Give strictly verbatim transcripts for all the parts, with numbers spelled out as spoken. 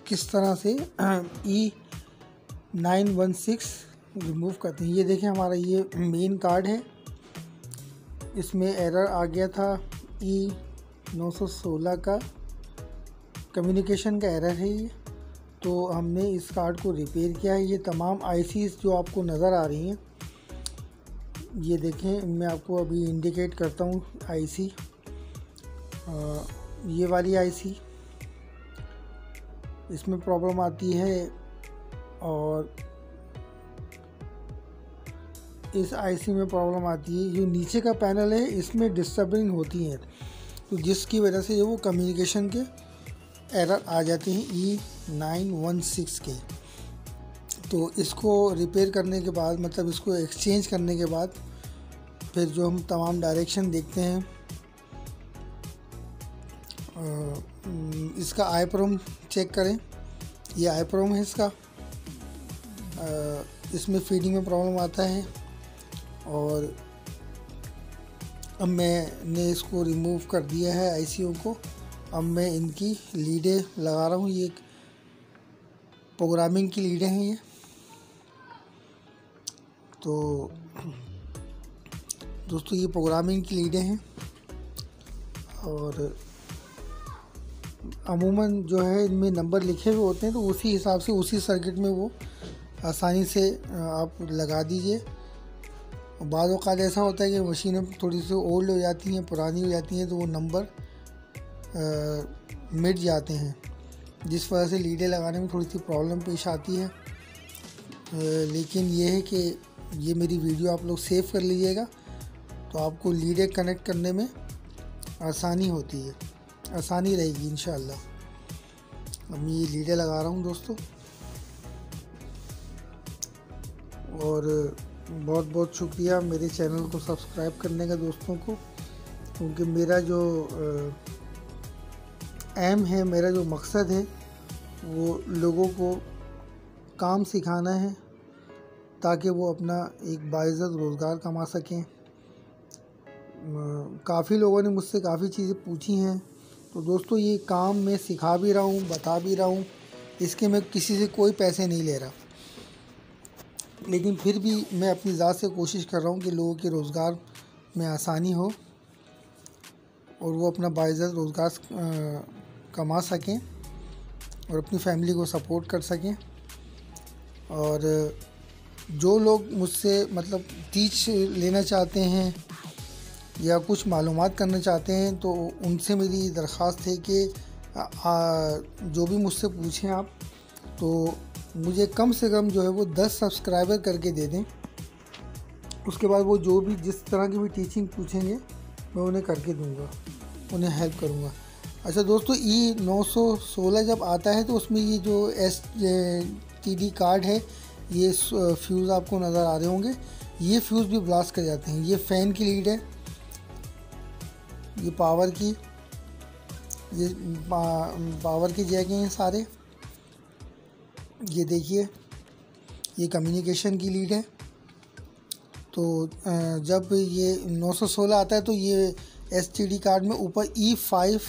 किस तरह से E nine one six remove करते हैं। ये देखें, हमारा ये मेन कार्ड है, इसमें एरर आ गया था ई नौ सौ सोलह का, कम्युनिकेशन का एरर है ये। तो हमने इस कार्ड को रिपेयर किया है। ये तमाम आईसीज जो आपको नज़र आ रही हैं, ये देखें, मैं आपको अभी इंडिकेट करता हूँ आईसी। ये वाली आईसी, इसमें प्रॉब्लम आती है, और इस आईसी में प्रॉब्लम आती है। जो नीचे का पैनल है, इसमें डिस्टर्बिंग होती है, तो जिसकी वजह से वो कम्युनिकेशन के एरर आ जाते हैं ई नाइन वन सिक्स के। तो इसको रिपेयर करने के बाद, मतलब इसको एक्सचेंज करने के बाद, फिर जो हम तमाम डायरेक्शन देखते हैं, इसका आई प्रोम चेक करें। ये आई प्रोम है इसका, इसमें फीडिंग में प्रॉब्लम आता है। और अब मैंने इसको रिमूव कर दिया है आईसीओ को। अब मैं इनकी लीडें लगा रहा हूँ। ये प्रोग्रामिंग की लीडें हैं ये। तो दोस्तों, ये प्रोग्रामिंग की लीडें हैं, और अमूमन जो है इनमें नंबर लिखे हुए होते हैं, तो उसी हिसाब से उसी सर्किट में वो आसानी से आप लगा दीजिए। बाद वक़्त ऐसा होता है कि मशीनें थोड़ी सी ओल्ड हो जाती हैं, पुरानी हो जाती हैं, तो वो नंबर मिट जाते हैं, जिस वजह से लीडें लगाने में थोड़ी सी प्रॉब्लम पेश आती है। आ, लेकिन ये है कि ये मेरी वीडियो आप लोग सेव कर लीजिएगा, तो आपको लीडें कनेक्ट करने में आसानी होती है, आसानी रहेगी इंशाअल्लाह। अब मैं ये लीडें लगा रहा हूँ दोस्तों, और बहुत बहुत शुक्रिया मेरे चैनल को सब्सक्राइब करने का दोस्तों को, क्योंकि मेरा जो एम है, मेरा जो मकसद है, वो लोगों को काम सिखाना है, ताकि वो अपना एक बाइज़्ज़त रोज़गार कमा सकें। काफ़ी लोगों ने मुझसे काफ़ी चीज़ें पूछी हैं, तो दोस्तों ये काम मैं सिखा भी रहा हूँ, बता भी रहा हूँ, इसके मैं किसी से कोई पैसे नहीं ले रहा, लेकिन फिर भी मैं अपनी ज़ात से कोशिश कर रहा हूँ कि लोगों के रोज़गार में आसानी हो, और वो अपना बाइज़्ज़त रोज़गार कमा सकें, और अपनी फैमिली को सपोर्ट कर सकें। और जो लोग मुझसे मतलब टीच लेना चाहते हैं या कुछ मालूमात करना चाहते हैं, तो उनसे मेरी दरख्वास्त है कि जो भी मुझसे पूछें आप, तो मुझे कम से कम जो है वो दस सब्सक्राइबर करके दे दें। उसके बाद वो जो भी जिस तरह की भी टीचिंग पूछेंगे, मैं उन्हें करके दूंगा, उन्हें हेल्प करूंगा। अच्छा दोस्तों, ई नौ सौ सोलह जब आता है, तो उसमें ये जो एस टी डी कार्ड है, ये फ्यूज़ आपको नज़र आ रहे होंगे, ये फ्यूज़ भी ब्लास्ट कर जाते हैं। ये फ़ैन की लीड है, ये पावर की, ये पा, पावर की जैक हैं सारे। ये देखिए, ये कम्युनिकेशन की लीड है। तो जब ये नौ सौ सोलह आता है, तो ये एस टी डी कार्ड में ऊपर ई फाइव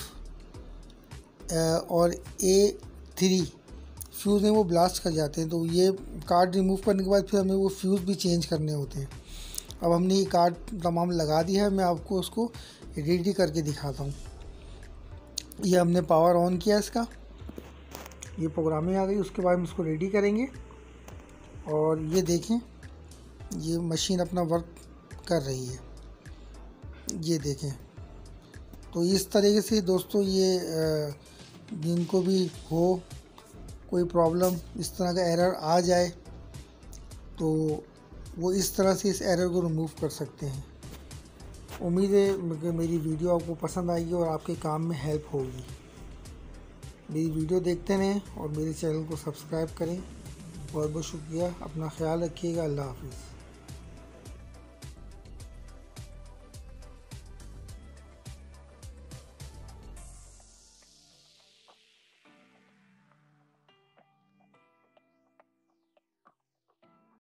और ए थ्री फ्यूज़ हैं, वो ब्लास्ट कर जाते हैं। तो ये कार्ड रिमूव करने के बाद फिर हमें वो फ्यूज़ भी चेंज करने होते हैं। अब हमने ये कार्ड तमाम लगा दिया है, मैं आपको उसको रेडी करके दिखाता हूँ। ये हमने पावर ऑन किया इसका, ये प्रोग्रामिंग आ गई, उसके बाद हम इसको रेडी करेंगे। और ये देखें, ये मशीन अपना वर्क कर रही है, ये देखें। तो इस तरीके से दोस्तों, ये जिनको भी हो कोई प्रॉब्लम, इस तरह का एरर आ जाए, तो वो इस तरह से इस एरर को रिमूव कर सकते हैं। उम्मीद है कि मेरी वीडियो आपको पसंद आएगी और आपके काम में हेल्प होगी। मेरी वीडियो देखते रहें और मेरे चैनल को सब्सक्राइब करें। बहुत बहुत शुक्रिया, अपना ख्याल रखिएगा। अल्लाह हाफ़िज़।